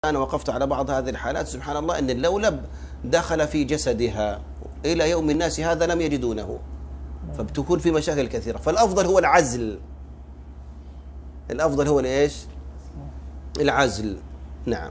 أنا وقفت على بعض هذه الحالات سبحان الله أن اللولب دخل في جسدها إلى يوم الناس هذا لم يجدونه، فبتكون في مشاكل كثيرة. فالأفضل هو العزل، الأفضل هو إيش؟ العزل. نعم.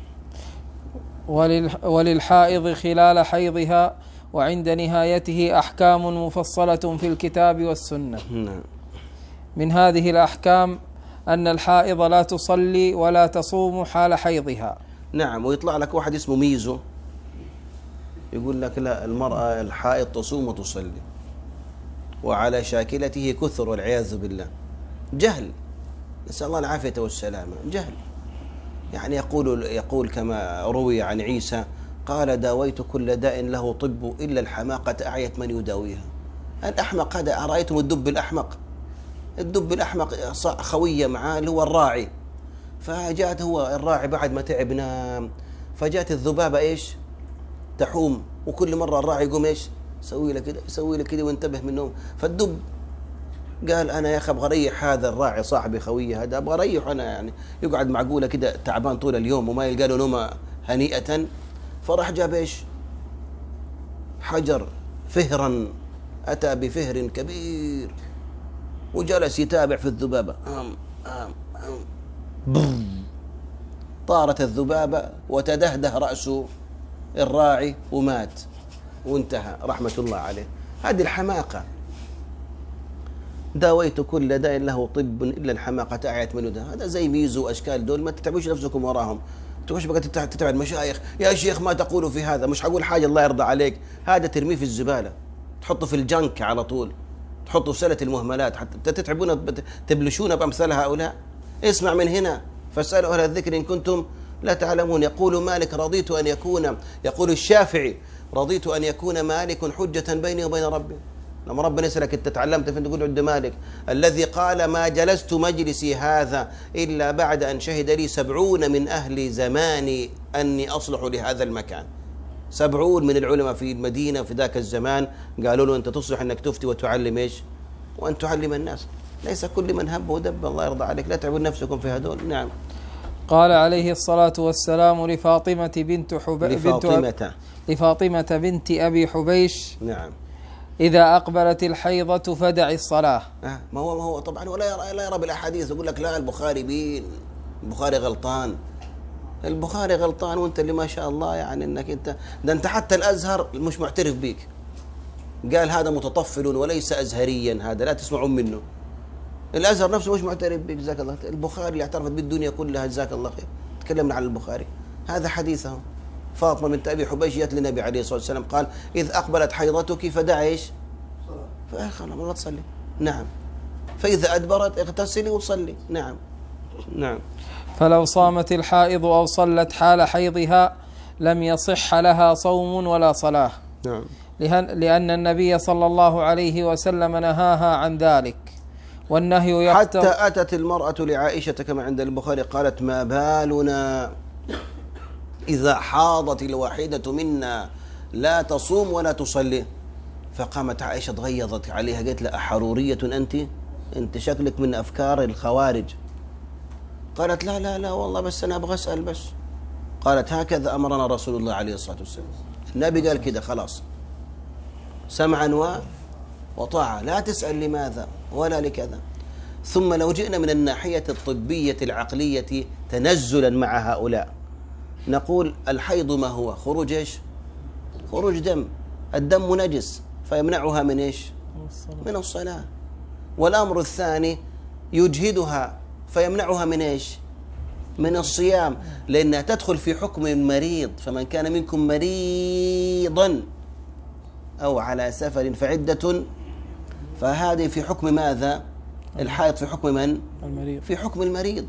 وللحائض خلال حيضها وعند نهايته أحكام مفصلة في الكتاب والسنة. نعم. من هذه الأحكام أن الحائض لا تصلي ولا تصوم حال حيضها. نعم. ويطلع لك واحد اسمه ميزو يقول لك لا، المرأة الحائض تصوم وتصلي، وعلى شاكلته كثر والعياذ بالله. جهل، نسأل الله العافية والسلامة. جهل. يعني يقول كما روي عن عيسى قال داويت كل داء له طب إلا الحماقة أعيت من يداويها. الأحمق هذا، أرأيتم الدب الأحمق؟ الدب الأحمق خوية معاه اللي هو الراعي، فجاءت هو الراعي بعد ما تعب نام، فجاءت الذبابة إيش تحوم، وكل مرة الراعي يقوم إيش يسوي له كده يسوي له كده وينتبه من النوم. فالدب قال أنا يا أخي أبغى أريح هذا الراعي صاحبي خويه هذا، أبغى أريح أنا، يعني يقعد معقولة كده تعبان طول اليوم وما يلقى له نومة هنيئة. فراح جاب إيش حجر فهرا، أتى بفهر كبير وجلس يتابع في الذبابة. طارت الذبابة وتدهده رأس الراعي ومات وانتهى رحمة الله عليه. هذه الحماقة. داويت كل داء له طب إلا الحماقة أعيت من يدها. هذا زي ميزو وأشكال دول، ما تتعبوش نفسكم وراهم. تخش بقى تتبع المشايخ، يا شيخ ما تقولوا في هذا، مش حقول حاجة الله يرضى عليك، هذا ترميه في الزبالة، تحطه في الجنك على طول، تحطه في سلة المهملات، حتى تتعبون تبلشون بأمثال هؤلاء. اسمع من هنا فاسألوا أهل الذكر إن كنتم لا تعلمون. يقول مالك رضيت أن يكون، يقول الشافعي رضيت أن يكون مالك حجة بيني وبين ربي. لما ربنا يسألك أنت تعلمت فين تقول عند مالك الذي قال ما جلست مجلسي هذا إلا بعد أن شهد لي 70 من أهل زماني أني أصلح لهذا المكان. 70 من العلماء في المدينة في ذاك الزمان قالوا له أنت تصلح أنك تفتي وتعلم إيش وأن تعلم الناس. ليس كل من هب ودب الله يرضى عليك، لا تعبوا نفسكم في هذول. نعم. قال عليه الصلاة والسلام لفاطمة بنت أبي حبيش نعم إذا أقبلت الحيضة فدع الصلاة. ما هو طبعا ولا يرى بالأحاديث، يقول لك لا البخاري بين، البخاري غلطان، البخاري غلطان، وانت اللي ما شاء الله يعني انك انت حتى الأزهر مش معترف بيك، قال هذا متطفل وليس أزهريا، هذا لا تسمعون منه. الأزهر نفسه مش معترف بك، جزاك الله خير. البخاري اللي اعترفت بالدنيا كلها، جزاك الله خير. تكلمنا عن البخاري، هذا حديثه. فاطمة بنت أبي حبيش جاءت للنبي عليه الصلاة والسلام قال إذ أقبلت حيضتك فدع إيش خلاص ما تصلي. نعم. فإذا أدبرت اغتسلي وصلي. نعم. نعم. فلو صامت الحائض أو صلت حال حيضها لم يصح لها صوم ولا صلاة. نعم. لأن النبي صلى الله عليه وسلم نهاها عن ذلك، والنهي حتى أتت المرأة لعائشة كما عند البخاري قالت ما بالنا إذا حاضت الواحدة منا لا تصوم ولا تصلي. فقامت عائشة تغيظت عليها قالت لها أحرورية أنت شكلك من أفكار الخوارج. قالت لا لا لا والله بس أنا أبغى أسأل بس. قالت هكذا أمرنا رسول الله عليه الصلاة والسلام، النبي قال كده خلاص سمعا وطاعة، لا تسأل لماذا ولا لكذا. ثم لو جئنا من الناحية الطبية العقلية تنزلا مع هؤلاء نقول الحيض ما هو؟ خروج إيش؟ خروج دم، الدم نجس فيمنعها من إيش؟ من الصلاة. والأمر الثاني يجهدها فيمنعها من إيش؟ من الصيام، لأنها تدخل في حكم مريض. فمن كان منكم مريضا أو على سفر فعدة، فهذه في حكم ماذا؟ الحائض في حكم من؟ المريض. في حكم المريض.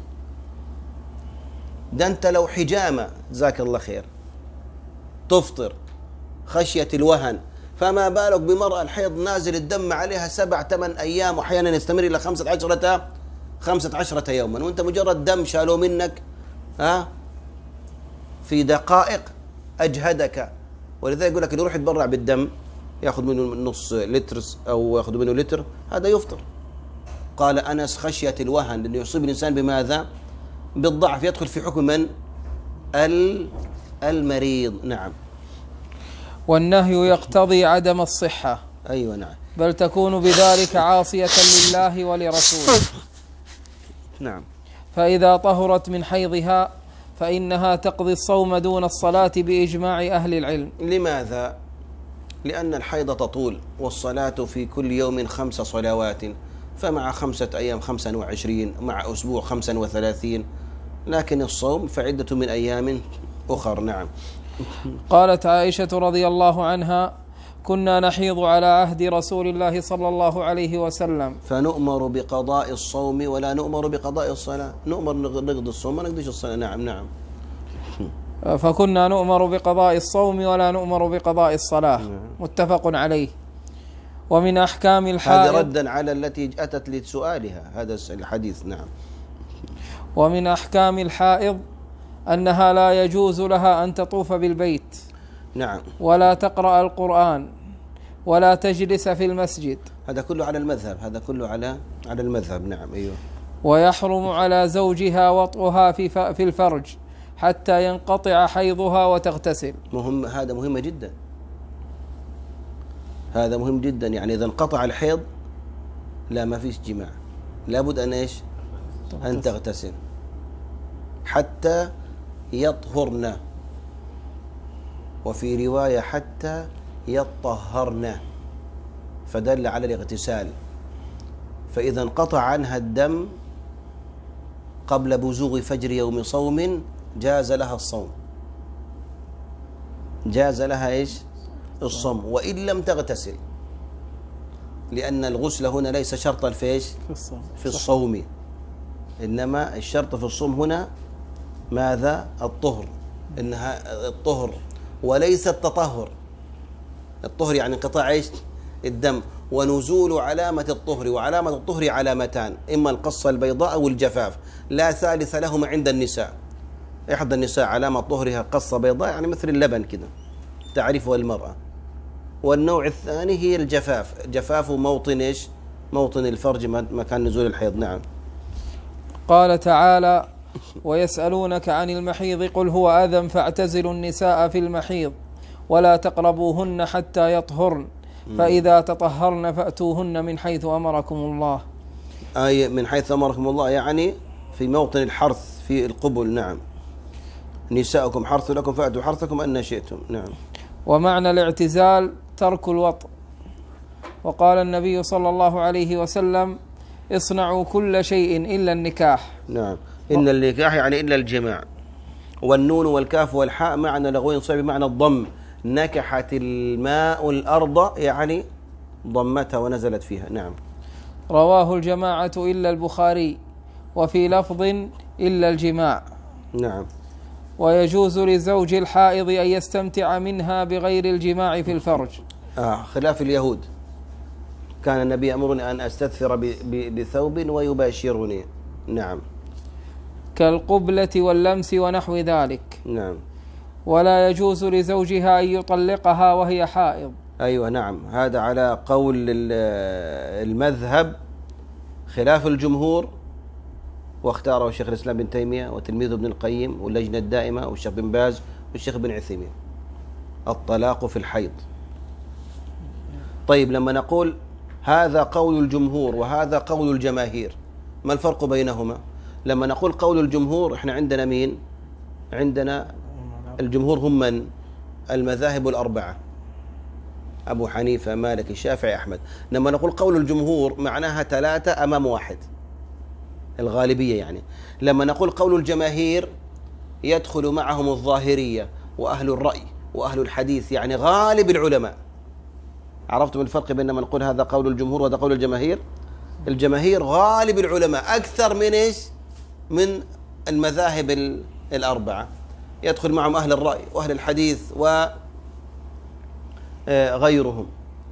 ده أنت لو حجامة جزاك الله خير تفطر خشية الوهن، فما بالك بمرأة الحيض نازل الدم عليها 7-8 أيام وأحيانا يستمر إلى 15 يوما، وأنت مجرد دم شالوه منك في دقائق أجهدك. ولذلك يقول لك اللي يروح يتبرع بالدم يأخذ منه نص لتر أو يأخذ منه لتر، هذا يفطر. قال أنس خشية الوهن، لأنه يصيب الإنسان بماذا؟ بالضعف، يدخل في حكم من؟ المريض. نعم. والنهي يقتضي عدم الصحة. أيوة نعم. بل تكون بذلك عاصية لله ولرسوله. نعم. فإذا طهرت من حيضها فإنها تقضي الصوم دون الصلاة بإجماع أهل العلم. لماذا؟ لأن الحيض تطول، والصلاة في كل يوم 5 صلوات، فمع 5 أيام 25، مع أسبوع 35، لكن الصوم فعدة من أيام أخر. نعم. قالت عائشة رضي الله عنها: كنا نحيض على عهد رسول الله صلى الله عليه وسلم، فنؤمر بقضاء الصوم ولا نؤمر بقضاء الصلاة. نؤمر نقضي الصوم ما نقضيش الصلاة. نعم. نعم. فكنا نؤمر بقضاء الصوم ولا نؤمر بقضاء الصلاة. متفق عليه. ومن أحكام الحائض، هذا ردا على التي أتت لسؤالها هذا الحديث. نعم. ومن أحكام الحائض أنها لا يجوز لها أن تطوف بالبيت. نعم. ولا تقرأ القرآن ولا تجلس في المسجد. هذا كله على المذهب، هذا كله على المذهب. نعم. أيوه. ويحرم على زوجها وطئها في الفرج حتى ينقطع حيضها وتغتسل. هذا مهم جدا، هذا مهم جدا. يعني إذا انقطع الحيض لا، ما فيش جماع، لابد أن إيش؟ أن تغتسل حتى يطهرن، وفي رواية حتى يطهرن، فدل على الاغتسال. فإذا انقطع عنها الدم قبل بزوغ فجر يوم صوم جاز لها الصوم، جاز لها إيش؟ الصوم، وإن لم تغتسل، لأن الغسل هنا ليس شرطا في إيش؟ في الصوم، إنما الشرط في الصوم هنا ماذا؟ الطهر. إنها الطهر وليس التطهر. الطهر يعني انقطاع إيش؟ الدم، ونزول علامة الطهر. وعلامة الطهر علامتان: إما القصة البيضاء أو الجفاف، لا ثالث لهما عند النساء. إحدى النساء علامة طهرها قصة بيضاء، يعني مثل اللبن كده تعرفها المرأة. والنوع الثاني هي الجفاف، جفاف موطن إيش؟ موطن الفرج، مكان نزول الحيض. نعم. قال تعالى: ويسألونك عن المحيض قل هو أذى فاعتزلوا النساء في المحيض ولا تقربوهن حتى يطهرن فإذا تطهرن فأتوهن من حيث أمركم الله. آية من حيث أمركم الله، يعني في موطن الحرث، في القبل. نعم. نساؤكم حرث لكم فأتوا حرثكم أن شئتم. نعم. ومعنى الاعتزال ترك الوطء. وقال النبي صلى الله عليه وسلم: اصنعوا كل شيء إلا النكاح. نعم. إن النكاح يعني إلا الجماع. والنون والكاف والحاء معنى لغوي صحيح بمعنى الضم. نكحت الماء الأرض يعني ضمتها ونزلت فيها. نعم. رواه الجماعة إلا البخاري، وفي لفظ إلا الجماع. نعم. ويجوز لزوج الحائض أن يستمتع منها بغير الجماع في الفرج. خلاف اليهود، كان النبي يأمرني أن أستثفر بثوب ويباشرني. نعم. كالقبلة واللمس ونحو ذلك. نعم. ولا يجوز لزوجها أن يطلقها وهي حائض. أيوة. نعم. هذا على قول المذهب، خلاف الجمهور، واختاره شيخ الإسلام بن تيمية وتلميذه ابن القيم واللجنة الدائمة والشيخ بن باز والشيخ بن عثيمين: الطلاق في الحيض. طيب، لما نقول هذا قول الجمهور وهذا قول الجماهير، ما الفرق بينهما؟ لما نقول قول الجمهور، احنا عندنا مين؟ عندنا الجمهور هم من؟ المذاهب الأربعة: أبو حنيفة، مالك، الشافعي، أحمد. لما نقول قول الجمهور معناها 3 أمام 1، الغالبية يعني. لما نقول قول الجماهير يدخل معهم الظاهرية وأهل الرأي وأهل الحديث، يعني غالب العلماء. عرفتم الفرق بين ما نقول هذا قول الجمهور وهذا قول الجماهير؟ الجماهير غالب العلماء أكثر من إيش؟ من المذاهب الأربعة، يدخل معهم أهل الرأي وأهل الحديث وغيرهم،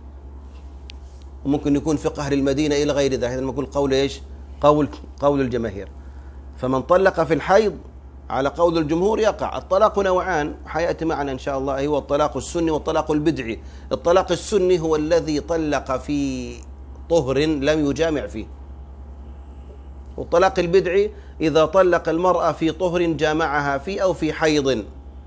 وممكن يكون فقه أهل المدينة إلى غير ذلك. لما نقول قول إيش؟ قول الجماهير. فمن طلق في الحيض على قول الجمهور يقع. الطلاق نوعان حيأتي معنا إن شاء الله، هو الطلاق السني والطلاق البدعي. الطلاق السني هو الذي طلق في طهر لم يجامع فيه، والطلاق البدعي إذا طلق المرأة في طهر جامعها فيه أو في حيض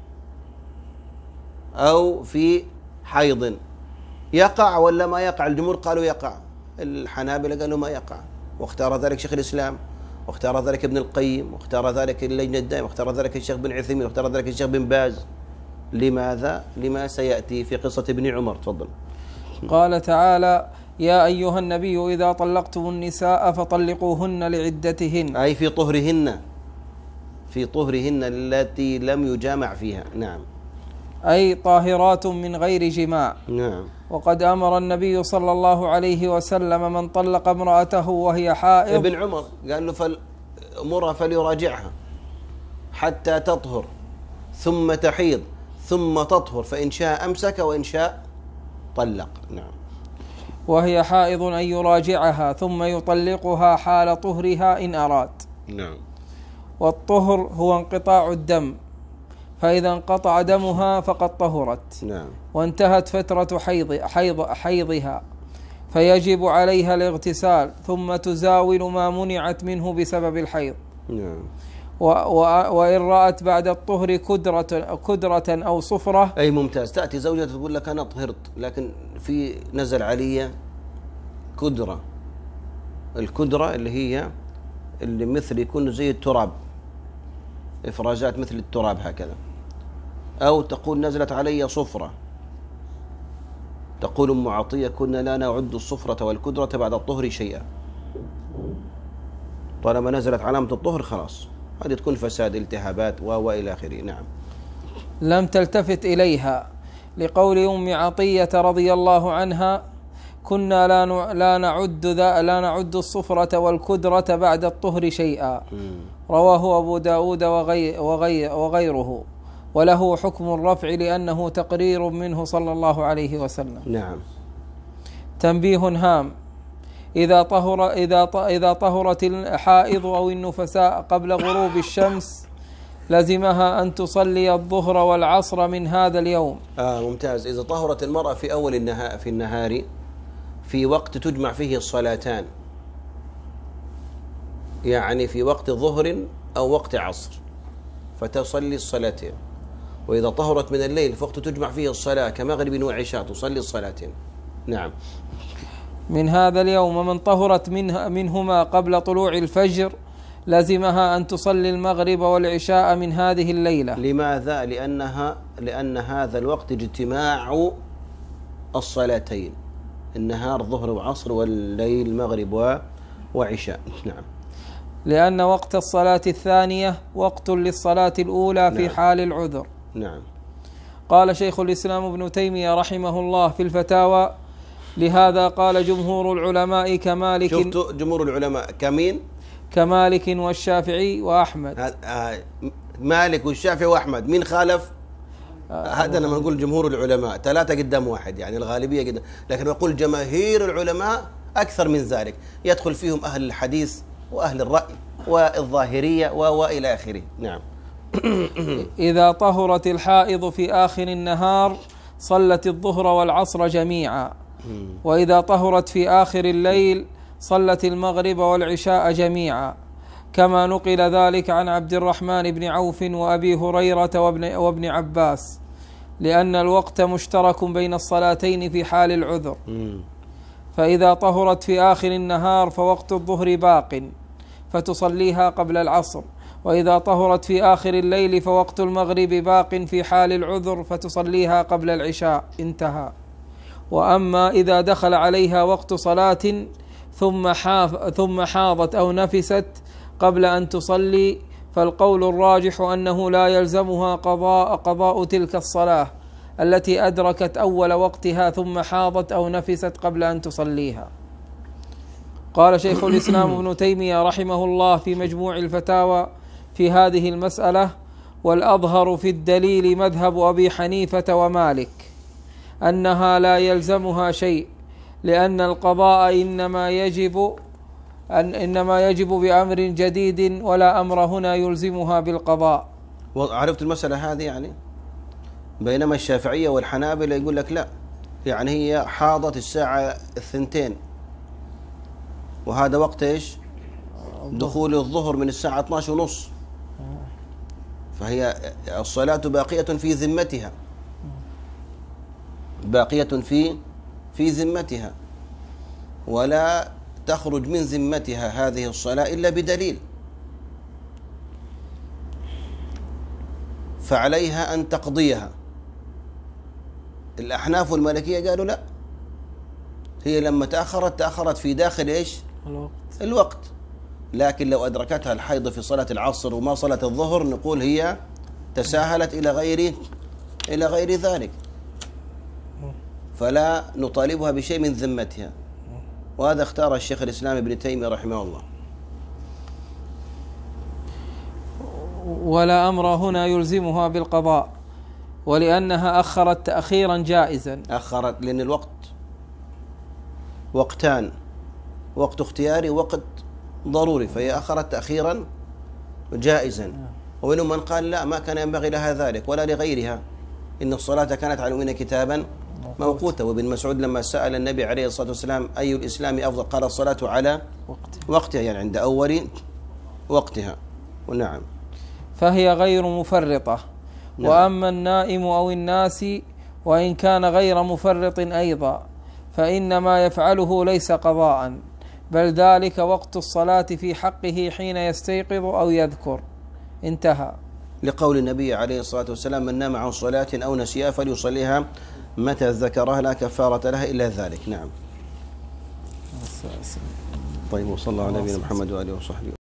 أو في حيض يقع ولا ما يقع؟ الجمهور قالوا يقع، الحنابلة قالوا ما يقع، واختار ذلك شيخ الإسلام، واختار ذلك ابن القيم، واختار ذلك اللجنة الدائمة، واختار ذلك الشيخ بن عثيمين، واختار ذلك الشيخ بن باز. لماذا؟ لما سيأتي في قصة ابن عمر. تفضل. قال تعالى: يا أيها النبي إذا طلقتم النساء فطلقوهن لعدتهن، أي في طهرهن، في طهرهن التي لم يجامع فيها. نعم. أي طاهرات من غير جماع. نعم. وقد أمر النبي صلى الله عليه وسلم من طلق امرأته وهي حائض. ابن عمر قال له فالأمرها فليراجعها حتى تطهر ثم تحيض ثم تطهر، فإن شاء أمسك وإن شاء طلق. نعم. وهي حائض أن يراجعها ثم يطلقها حال طهرها إن أراد. نعم. والطهر هو انقطاع الدم، فإذا انقطع دمها فقد طهرت. نعم. وانتهت فترة حيضها فيجب عليها الاغتسال، ثم تزاول ما منعت منه بسبب الحيض. نعم. وإن رأت بعد الطهر كدرة أو صفرة. أي ممتاز. تأتي زوجة تقول لك أنا طهرت لكن في نزل علي كدرة، الكدرة اللي هي اللي مثل يكون زي التراب، إفرازات مثل التراب هكذا، أو تقول نزلت علي صفرة، تقول أم عطية كنا لا نعد الصفرة والكدرة بعد الطهر شيئا، طالما نزلت علامة الطهر خلاص هذه تكون فساد، التهابات وإلى آخره. نعم. لم تلتفت إليها، لقول أم عطية رضي الله عنها: كنا لا نعد الصفرة والكدرة بعد الطهر شيئا. رواه أبو داود وغيره، وله حكم الرفع لأنه تقرير منه صلى الله عليه وسلم. نعم. تنبيه هام: إذا طهرت الحائض أو النفساء قبل غروب الشمس لزمها أن تصلي الظهر والعصر من هذا اليوم. ممتاز. إذا طهرت المرأة في أول النهار في وقت تجمع فيه الصلاتان، يعني في وقت ظهر أو وقت عصر، فتصلي الصلاتين. وإذا طهرت من الليل في وقت تجمع فيه الصلاة كمغرب وعشاء تصلي الصلاتين. نعم. من هذا اليوم من طهرت منهما قبل طلوع الفجر لزمها أن تصلي المغرب والعشاء من هذه الليلة. لماذا؟ لأن هذا الوقت اجتماع الصلاتين، النهار ظهر وعصر والليل مغرب وعشاء. نعم. لأن وقت الصلاة الثانية وقت للصلاة الأولى في نعم. حال العذر. نعم. قال شيخ الإسلام ابن تيمية رحمه الله في الفتاوى: لهذا قال جمهور العلماء كمالك. شفتوا جمهور العلماء كمين؟ كمالك والشافعي وأحمد. مالك والشافعي وأحمد. مين خالف؟ هذا لما نقول جمهور العلماء 3 قدام 1، يعني الغالبية قدام، لكن نقول جماهير العلماء أكثر من ذلك، يدخل فيهم أهل الحديث وأهل الرأي والظاهرية وإلى آخره. نعم. إذا طهرت الحائض في آخر النهار صلت الظهر والعصر جميعا، وإذا طهرت في آخر الليل صلت المغرب والعشاء جميعا، كما نقل ذلك عن عبد الرحمن بن عوف وأبي هريرة وابن عباس، لأن الوقت مشترك بين الصلاتين في حال العذر. فإذا طهرت في آخر النهار فوقت الظهر باق فتصليها قبل العصر، وإذا طهرت في آخر الليل فوقت المغرب باق في حال العذر فتصليها قبل العشاء. انتهى. وأما إذا دخل عليها وقت صلاة ثم حاضت أو نفست قبل أن تصلي فالقول الراجح أنه لا يلزمها قضاء تلك الصلاة التي أدركت أول وقتها ثم حاضت أو نفست قبل أن تصليها. قال شيخ الإسلام ابن تيمية رحمه الله في مجموع الفتاوى في هذه المسألة: والأظهر في الدليل مذهب أبي حنيفة ومالك أنها لا يلزمها شيء، لأن القضاء إنما يجب بأمر جديد، ولا أمر هنا يلزمها بالقضاء. عرفت المسألة هذه يعني؟ بينما الشافعية والحنابلة يقول لك لا، يعني هي حاضت الساعة 2، وهذا وقت إيش؟ دخول الظهر من الساعة 12:30، فهي الصلاة باقية في ذمتها، باقية في ذمتها، ولا تخرج من ذمتها هذه الصلاة إلا بدليل، فعليها أن تقضيها. الأحناف والمالكية قالوا لا، هي لما تأخرت في داخل إيش؟ الوقت. لكن لو أدركتها الحيض في صلاة العصر وما صلاة الظهر نقول هي تساهلت إلى غير ذلك، فلا نطالبها بشيء من ذمتها. وهذا اختار الشيخ الإسلام ابن تيمية رحمه الله. ولا أمر هنا يلزمها بالقضاء، ولأنها أخرت تأخيرا جائزا. أخرت لأن الوقت وقتان، وقت اختياري ووقت ضروري، فهي أخرت تأخيرا جائزا. ومنهم من قال لا، ما كان ينبغي لها ذلك ولا لغيرها، إن الصلاة كانت على المؤمنين كتابا موقوتا. وابن مسعود لما سأل النبي عليه الصلاة والسلام أي الإسلام أفضل، قال الصلاة على وقتها، يعني عند أول وقتها. ونعم، فهي غير مفرطة. نعم. وأما النائم أو الناس وإن كان غير مفرط أيضا فإن ما يفعله ليس قضاء، بل ذلك وقت الصلاة في حقه حين يستيقظ أو يذكر. انتهى. لقول النبي عليه الصلاة والسلام من نام عن صلاة أو نسيها فليصليها متى ذكرها لا كفارة لها إلا ذلك. نعم. طيب، وصلى الله على نبينا محمد وآله وصحبه.